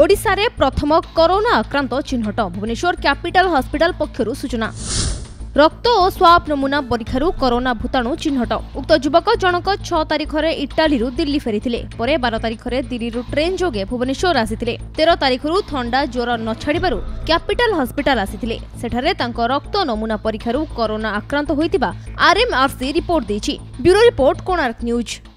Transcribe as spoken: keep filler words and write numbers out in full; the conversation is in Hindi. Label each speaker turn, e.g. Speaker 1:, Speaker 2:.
Speaker 1: ओडिशा रे प्रथम कोरोना आक्रांत चिन्हट भुवनेश्वर कैपिटल हॉस्पिटल पक्षरु सूचना। रक्त और स्वाब नमूना परीक्षारू कोरोना भूताणु चिन्हट। उक्त युवक जनक छह तारिख रे इटाली दिल्ली फेरी परे बारह तारिख रे दिल्ली ट्रेन जोगे भुवनेश्वर आसीथिले। तेरह तारिख रु थंडा ज्वर न छाड़िबारु कैपिटल हॉस्पिटल आसीथिले। सेठारे तांको रक्त नमूना परीक्षारू कोरोना आक्रांत होइतिबा आरएमआरसी रिपोर्ट देछि। Bureau report Konark news.